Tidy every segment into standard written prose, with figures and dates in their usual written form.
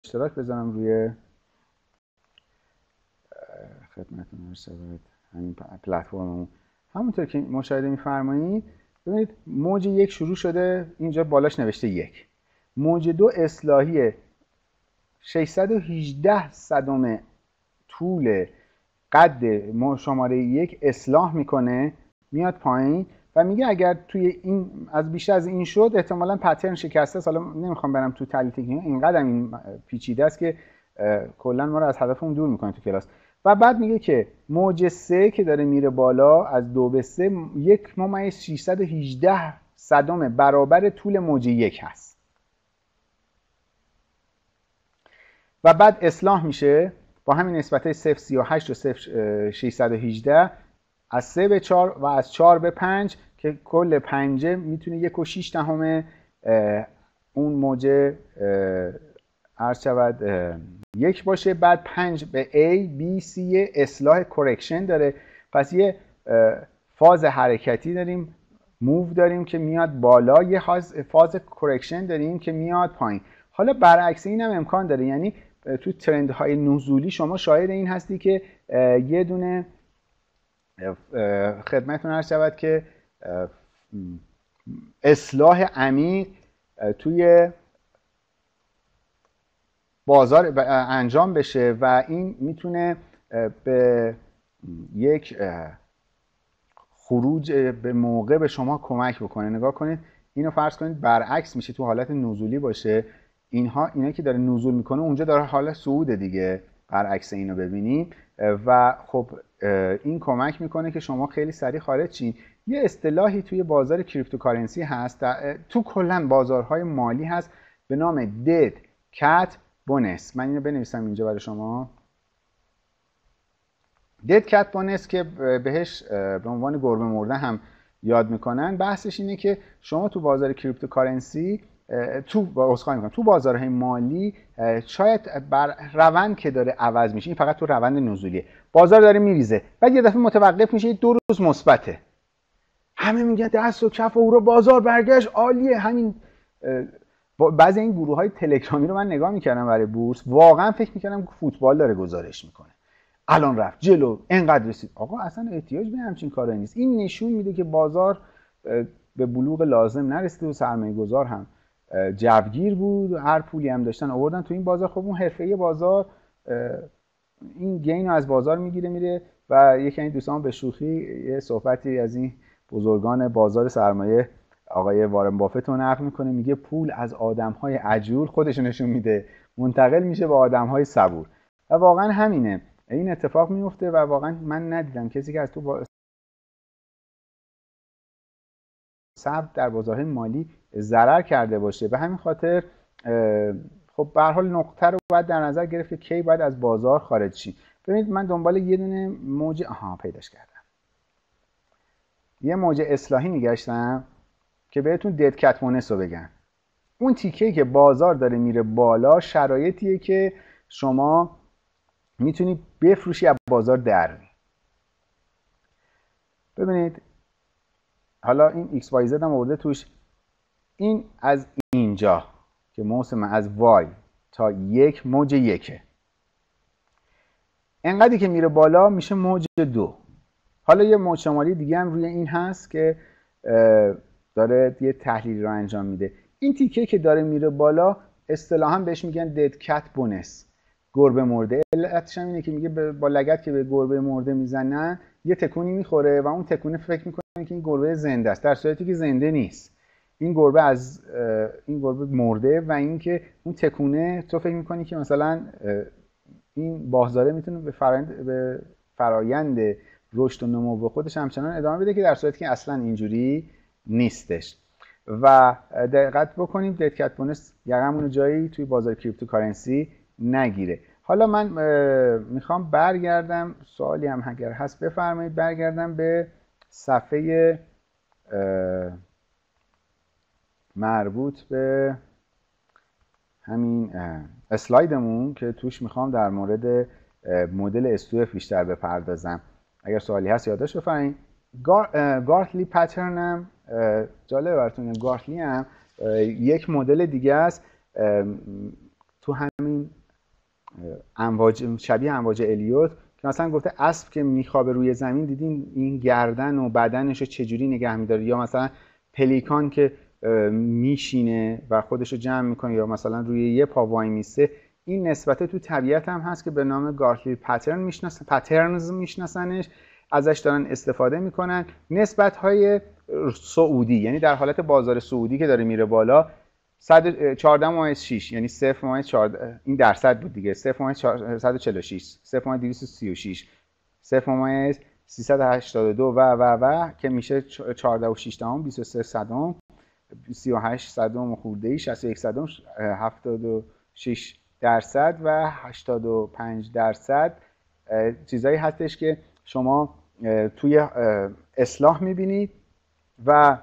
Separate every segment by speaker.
Speaker 1: اشتراک بذارم روی خدمتتون ارسال همین پلتفرممون. همونطور که مشاهده می‌فرمایید ببینید موج 1 شروع شده، اینجا بالاش نوشته 1. موج 2 اصلاحی 618 صدم طول قد شماره 1 اصلاح میکنه، میاد پایین و میگه اگر توی این از بیشتر از این شد احتمالاً پترن شکسته است. حالا نمیخوام برم تو تحلیل تکنیکی، اینقدر این پیچیده است که کلا ما رو از هدفمون دور میکنه تو کلاس. و بعد میگه که موج 3 که داره میره بالا از 2 به 3 1.618 صدم برابر طول موج 1 هست و بعد اصلاح میشه با همین نسبت‌های 0.38 و 0.618 از 3 به 4 و از 4 به 5 که کل پنجه میتونه 1.6 اون موج عرض شود 1 باشه. بعد 5 به A B C اصلاح کرکشن داره. پس یه فاز حرکتی داریم، موو داریم که میاد بالا، یه فاز کرکشن داریم که میاد پایین. حالا برعکس این هم امکان داره، یعنی تو ترندهای نزولی شما شاهد این هستی که یه دونه خدمتتون عرض شود که اصلاح عمیق توی بازار انجام بشه و این میتونه به یک خروج به موقع به شما کمک بکنه. نگاه کنید اینو فرض کنید برعکس میشه، تو حالت نزولی باشه، اینا که داره نزول میکنه اونجا داره حالت صعود دیگه، برعکس اینو ببینیم و خب این کمک میکنه که شما خیلی سریع خارج شین. یه اصطلاحی توی بازار کریپتوکارنسی هست، تو کلا بازارهای مالی هست به نام دد کت بونس. من اینو بنویسم اینجا برای شما. دد کت بونس که بهش به عنوان گربه مرده هم یاد میکنن، بحثش اینه که شما تو بازار کریپتوکارنسی تو بازارهای مالی شاید بر روند که داره عوض میشه، این فقط تو روند نزولیه، بازار داره میریزه بعد یه دفعه متوقف میشه، 2 روز مثبته، همه میگن دست و کف و رو بازار برگشت عالیه. همین بعضی این گروه های تلگرامی رو من نگاه میکردم برای بورس، واقعا فکر میکردم فوتبال داره گزارش میکنه، الان رفت جلو اینقدر رسید. آقا اصلا احتیاج به همچین کارایی نیست. این نشون میده که بازار به بلوغ لازم نرسیده و سرمایه گذار هم جوگیر بود، هر پولی هم داشتن آوردن تو این بازار. خب اون حرفه بازار این گین رو از بازار میگیره میره. و یکی از دوستان به شوخی یه صحبتی از این بزرگان بازار سرمایه آقای وارن بافت رو نقل میکنه، میگه پول از آدم‌های عجول خودش نشون میده منتقل میشه به آدم‌های صبور. و واقعا همینه، این اتفاق میفته و واقعا من ندیدم کسی که از تو صبر در بازارهای مالی ضرر کرده باشه. به همین خاطر خب به هر حال نقطه رو باید در نظر گرفت که کی باید از بازار خارج شی. ببینید من دنبال یه دونه موج پیداش کردم، یه موج اصلاحی میگشتم که بهتون دد کت بونس رو بگم. اون تیکه‌ای که بازار داره میره بالا شرایطیه که شما میتونی بفروشی از بازار در. ببینید حالا این XYZ هم آورده توش، این از اینجا که موسم از Y تا 1 موج 1، انقدری که میره بالا میشه موج 2. حالا یه موج شمالی دیگه هم روی این هست که داره یه تحلیل رو انجام میده. این تیکه که داره میره بالا اصطلاحاً بهش میگن دد کت بونس، گربه مرده. علتش هم اینه که میگه با لگد که به گربه مرده میزنن یه تکونی میخوره و اون تکونه فکر میکنه که این گربه زنده است، در صورتی که زنده نیست. این گربه مرده و اینکه اون تکونه تو فکر میکنی که مثلا این باحزاره میتونه به فرایند رشد و نمو به خودش همچنان ادامه بده، که در صورتی که اصلا اینجوری نیستش. و دقت بکنیم دد کت بونس یقمون جایی توی بازار کریپتوکارنسی نگیره. حالا من میخوام برگردم، سوالی هم اگر هست بفرمایید، برگردم به صفحه مربوط به همین اسلایدمون که توش میخوام در مورد مدل S2F بیشتر بپردازم. اگر سوالی هست یادداشت بفرمایید. گارتلی پترن هم جالب براتون، گارتلی هم یک مدل دیگه است تو همین شبیه امواج الیوت که مثلا گفته اسب که میخوابه روی زمین دیدین این گردن و بدنش رو چجوری نگه میداره، یا مثلا پلیکان که میشینه و خودش رو جمع میکنه، یا مثلا روی یه پا وای میسته. این نسبت تو طبیعت هم هست که به نام گارتلی پترنز میشناسنش، ازش دارن استفاده میکنن. نسبت های سعودی، یعنی در حالت بازار سعودی که داره میره بالا، 114.6 یعنی 0.14، این درصد بود دیگه، 0.146، 0.236، 0.382 و که میشه 14.6 23 صدم، 38 صدم خورده ای، 61 صدم، 76 درصد و 85 درصد چیزایی هستش که شما توی اصلاح میبینید. و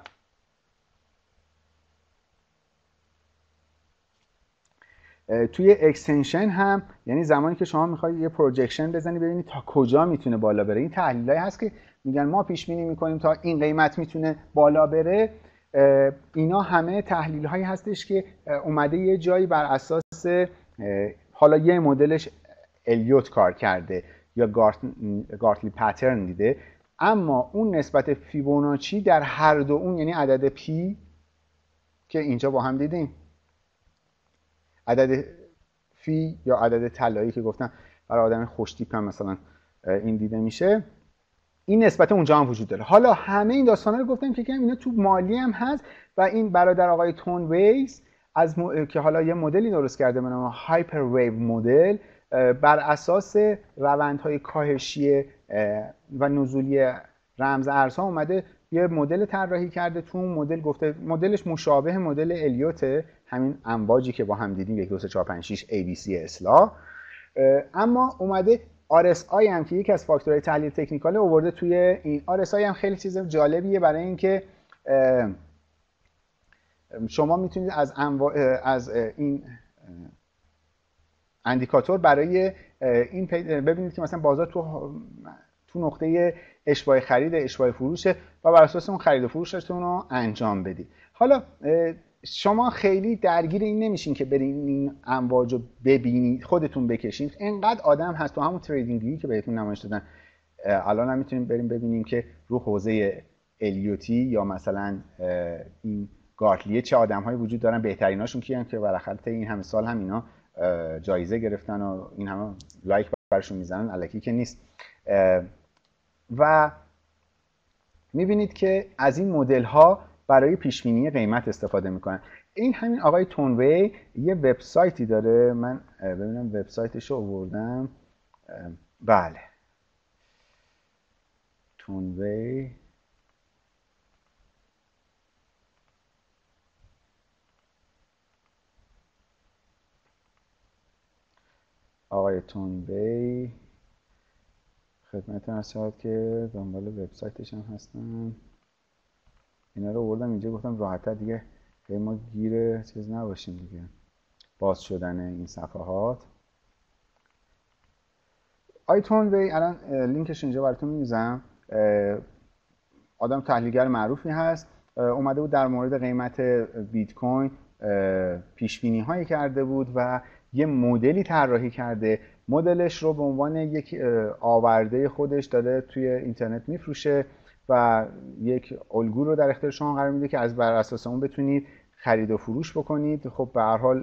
Speaker 1: توی اکستنشن هم، یعنی زمانی که شما میخواید یه پروجکشن بزنی ببینید تا کجا میتونه بالا بره. این تحلیلایی هست که میگن ما پیش بینی میکنیم تا این قیمت میتونه بالا بره. اینا همه تحلیل هایی هستش که اومده یه جایی بر اساس حالا یه مدلش الیوت کار کرده یا گارتلی پترن دیده، اما اون نسبت فیبوناچی در هر دو اون، یعنی عدد پی که اینجا با هم دیدیم، عدد فی یا عدد طلایی که گفتم برای آدم خوشتیپ هم مثلا این دیده میشه، این نسبت اونجا هم وجود داره. حالا همه این داستانا رو گفتم که اینا تو مالی هم هست و این برادر آقای تون ویز که حالا یه مدلی درست کرده به نام هایپر ویو مدل، بر اساس روندهای کاهشی و نزولی رمز ارزها اومده یه مدل طراحی کرده. تو اون مدل گفته مدلش مشابه مدل الیوت، همین امواجی که با هم دیدیم 1 2 3 4 5 6 ABC اصلاح، اما اومده RSI هم که یکی از فاکتورهای تحلیل تکنیکال آورده توی این. RSI هم خیلی چیز جالبیه برای اینکه شما میتونید از این اندیکاتور برای این ببینید که مثلا بازار تو نقطه اشباع خرید اشباع فروشه و بر اساس اون خرید و فروشتون رو انجام بدید. حالا شما خیلی درگیر این نمیشین که برین این امواج رو ببینید خودتون بکشین، اینقدر آدم هست تو همون تریدینگ ویو که بهتون نمایش دادن. الان هم میتونیم بریم ببینیم که رو حوزه الیوتی یا مثلا این گارتلیه چه آدم‌هایی وجود دارن، بهتریناشون کیان که بالاخره این همه سال هم اینا جایزه گرفتن و این همه لایک براشون میزنن، الکی که نیست. و میبینید که از این مدل ها برای پیش بینی قیمت استفاده میکنن. این همین آقای تونوی یه وبسایتی داره، من ببینم وبسایتش رو آوردم. بله، تونوی آقای تونوی خدمتتون عرض شود که دنبال وبسایتش هم هستم. اینا رو آوردم اینجا، گفتم راحت‌تر دیگه ما گیر چیز نباشیم دیگه، باز شدن این صفحات. آیتون وی الان لینکش اینجا براتون می‌ذارم. آدم تحلیلگر معروفی هست، اومده بود در مورد قیمت بیت کوین پیش بینی هایی کرده بود و یه مدلی طراحی کرده. مدلش رو به عنوان یک آورده خودش داره توی اینترنت میفروشه و یک الگو رو در اختیار شما قرار میده که از بر اساس اون بتونید خرید و فروش بکنید. خب به هر حال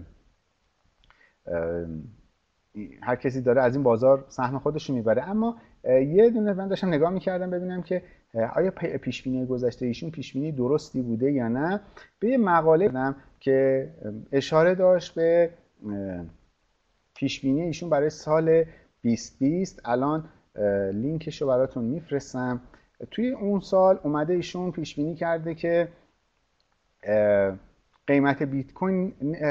Speaker 1: هر کسی داره از این بازار سهم خودش رو میبره. اما یه دونه من داشتم نگاه میکردم ببینم که آیا پیشبینی گذشته ایشون پیشبینی درستی بوده یا نه. به یه مقاله دیدم که اشاره داشت به پیشبینی ایشون برای سال 2020. الان لینکش رو براتون میفرستم. توی اون سال اومده ایشون پیشبینی کرده که قیمت بیت کوین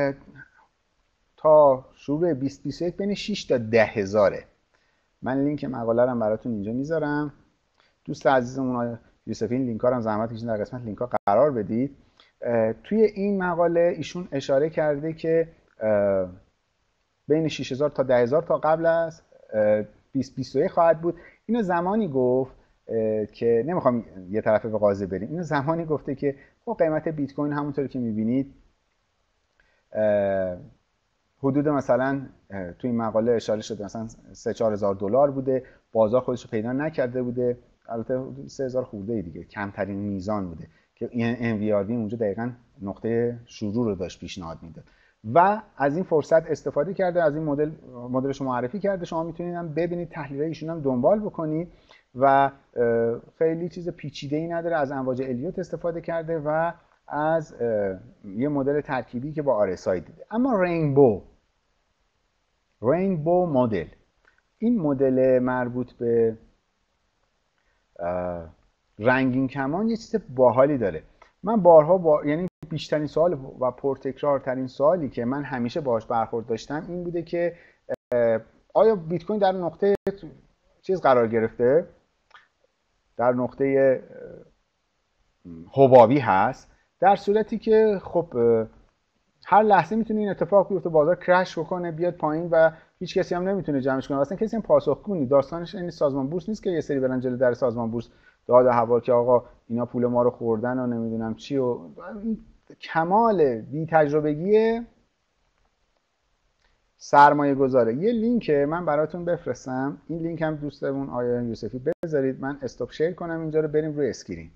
Speaker 1: تا شروع 2021 بین 6 تا 10 هزاره. من لینک مقاله رو براتون اینجا میذارم. دوست عزیزمون یوسفین لینک ها رو هم زحمت کشیدن در قسمت لینک ها قرار بدید. توی این مقاله ایشون اشاره کرده که بین 6000 تا 10000 تا قبل از 2021 خواهد بود. اینو زمانی گفت که نمیخوام یه طرفه به قاضی بریم. اینو زمانی گفته که خب قیمت بیت کوین همونطوری که میبینید حدود مثلا توی این مقاله اشاره شده مثلا 3-4 هزار دلار بوده، بازار خودش رو پیدا نکرده بوده، البته 3000 خورده دیگه، کمترین میزان بوده که این MVRV اونجا دقیقاً نقطه شروع رو داشت پیشنهاد میداد و از این فرصت استفاده کرده، از این مدلش رو معرفی کرده. شما میتونید هم ببینید، تحلیلای ایشون هم دنبال بکنید و خیلی چیز پیچیده‌ای نداره. از امواج الیوت استفاده کرده و از یه مدل ترکیبی که با RSI دیده. اما رینبو مدل، این مدل مربوط به رنگین کمان یه چیز باحالی داره. من بارها یعنی بیشترین سوال و پرتکرارترین سوالی که من همیشه باهاش برخورد داشتم این بوده که آیا بیت کوین در نقطه چیز قرار گرفته، در نقطه حبابی هست، در صورتی که خب هر لحظه میتونه این اتفاق بیفته، بازار کرش بکنه بیاد پایین و هیچ کسی هم نمیتونه جمعش کنه. اصلا کسی هم پاسخگو نیست. داستانش این سازمان بورس نیست که یه سری برن جلوی در سازمان بورس داد و هوا که آقا اینا پول ما رو خوردن و نمیدونم چی، و کمال بی تجربگی سرمایه گذاره. یه لینک من براتون بفرستم، این لینک هم دوستمون آیا یوسفی بذارید من استاپ شیر کنم اینجا رو، بریم روی اسکرین.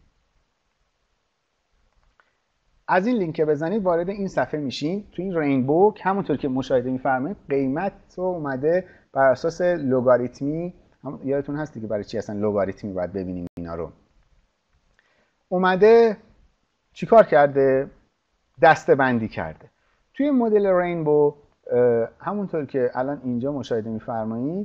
Speaker 1: از این لینک بزنید وارد این صفحه میشین. تو این رینبو همونطور که مشاهده میفرمایید قیمت رو اومده بر اساس لگاریتمی. یادتون هست دیگه برای چی اصلا لگاریتمی باید ببینیم اینا رو. اومده چیکار کرده؟ دسته بندی کرده. توی مدل رینبو همونطور که الان اینجا مشاهده میفرمایید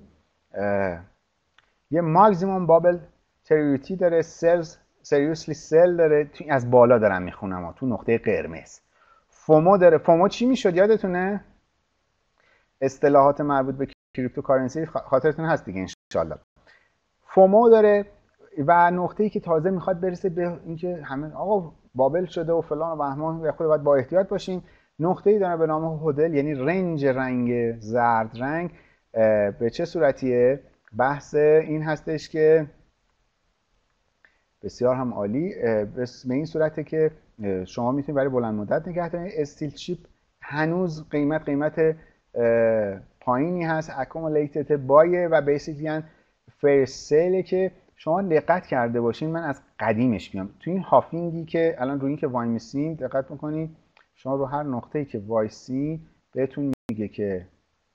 Speaker 1: یه ماکسیمم بابل تریوتی داره، سریوسلی سل داره. از بالا دارم میخونم تو نقطه قرمز. فومو داره. فومو چی میشد یادتونه؟ اصطلاحات مربوط به کریپتوکارنسی خاطرتون هست دیگه انشالله. فومو داره و نقطه‌ای که تازه میخواد برسه به اینکه همه آقا بابل شده و فلان و بهمان و خود باید با احتیاط باشیم. نقطه‌ای داره به نام هدل، یعنی رنج رنگ زرد رنگ. به چه صورتیه؟ بحث این هستش که بسیار هم عالی، به این صورته که شما میتونید برای بلند مدت نگه دارید. استیل چیپ هنوز قیمت پایینی هست، اکومولیتد بایه و بیسیکلی فرست سیله که شما دقت کرده باشین. من از قدیمش میام تو این هافینگی که الان روی این که وای میسیم دقت میکنید، شما رو هر نقطه‌ای که وایسی بهتون میگه که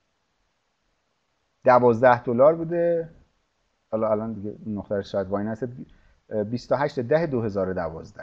Speaker 1: 12 دلار بوده، حالا الان دیگه نقطه شاید وای نسه 28/10/2012.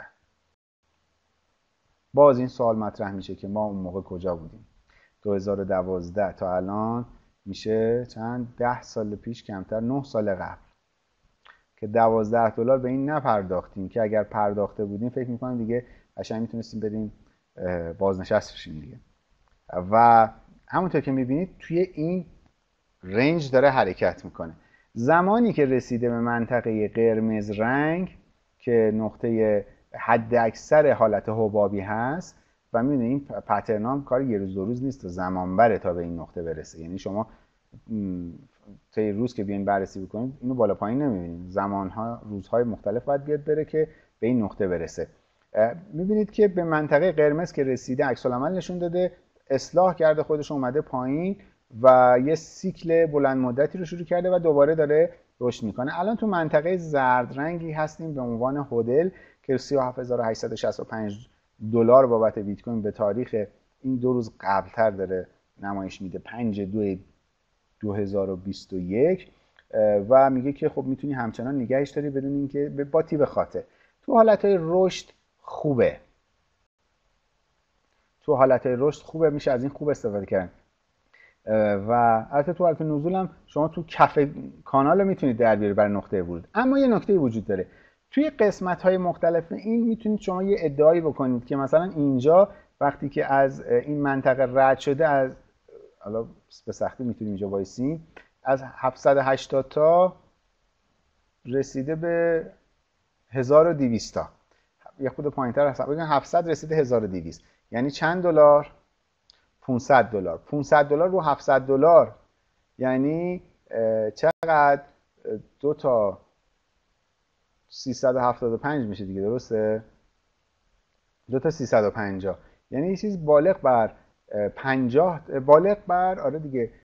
Speaker 1: باز این سوال مطرح میشه که ما اون موقع کجا بودیم؟ 2012 تا الان میشه چند؟ 10 سال پیش، کمتر، 9 سال قبل که 12 دلار به این نپرداختیم که اگر پرداخته بودیم فکر میکنم دیگه قشنگ میتونستیم بریم بازنشست بشیم دیگه. و همونطور که میبینید توی این رنج داره حرکت میکنه. زمانی که رسیده به منطقه قرمز رنگ که نقطه حد اکثر حالت حبابی هست و میدونید این پترنام کار یه روز دو روز نیست و زمان بره تا به این نقطه برسه. یعنی شما طی روز که بیاین بررسی بکنید اینو بالا پایین نمیبینید، زمانها روزهای مختلف باید بیاد بره که به این نقطه برسه. میبینید که به منطقه قرمز که رسیده عکس العمل نشون داده، اصلاح کرده خودش، اومده پایین و یه سیکل بلند مدتی رو شروع کرده و دوباره داره رشد میکنه. الان تو منطقه زرد رنگی هستیم به عنوان هدل که 37865 دلار بابت بیت کوین به تاریخ این 2 روز قبلتر داره نمایش میده، 5/2/2021 و میگه که خب میتونی همچنان نگهش داری بدون اینکه با تیب خاطر. تو حالتهای رشد خوبه، میشه از این خوب استفاده کرد و البته تو حالت نزول هم شما تو کف کانال میتونید در بیارید برای نقطه ورود. اما یه نکته وجود داره توی قسمت‌های مختلف این، میتونید شما یه ادعایی بکنید که مثلا اینجا وقتی که از این منطقه رد شده، از حالا به سختی میتونیم اینجا وایسیم، از 780 تا رسیده به 1200 تا، یه خود پایین‌تر حساب بگم 700 رسیده 1200، یعنی چند دلار؟ 500 دلار. 500 دلار رو 700 دلار یعنی چقدر؟ 2 تا 375 میشه دیگه، درسته؟ 2 تا 350، یعنی یه چیز بالغ بر 50 بالغ بر آره دیگه